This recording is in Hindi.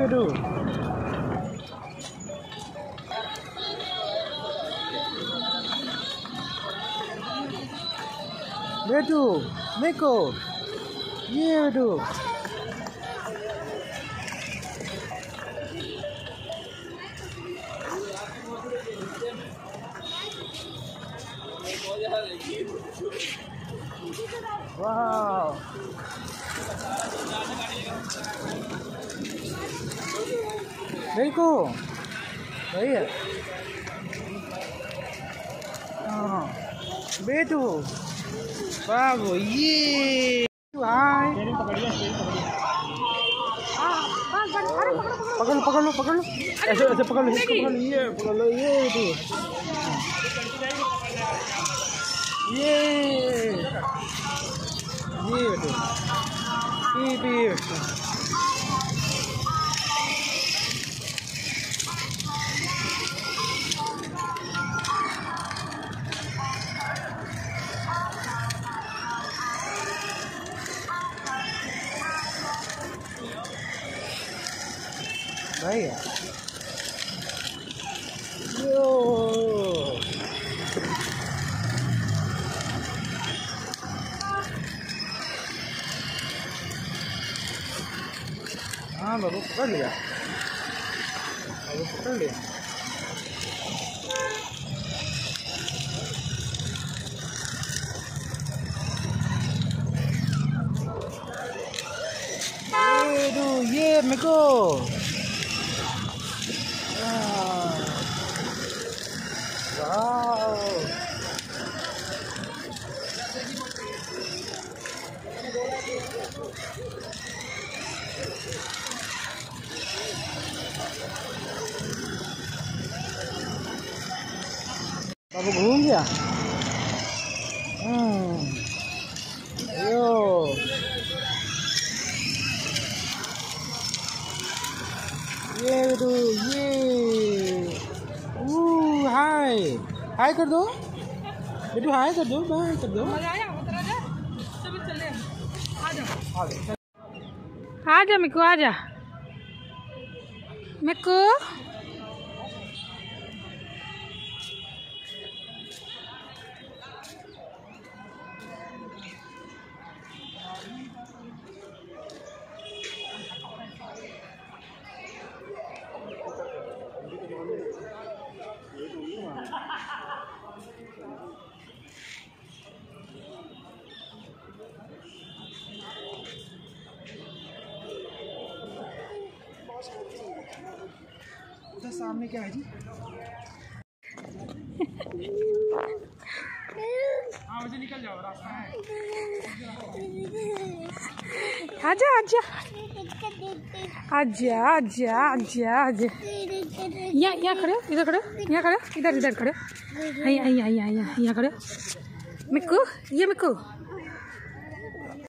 बेटू। बेटू देखो ये बेटू। वाह देखो सही है। हाँ बेटू बाबू ये हाय पकड़ लो पकड़ लो पकड़ लो ऐसे ऐसे पकड़ लो ये पकड़ लो ये बेटू ये बेटू ये भाई यो हाँ बाबू पकड़ लिया बाबू पकड़ लिया। ये मेरे को बाबू घूम गया। यो ये बेटू ये हाय हाय कर दो बेटू हाय कर दो बाय कर दो। आजा मिक्कू आजा मिक्कू। उधर सामने क्या है जी? हाँ मुझे निकल जाओ रास्ता है। आजा आजा आजा आजा आजा आजा यहाँ खड़े इधर खड़े यहाँ खड़े इधर खड़े यहाँ खड़े मिक्कू ये मिक्कू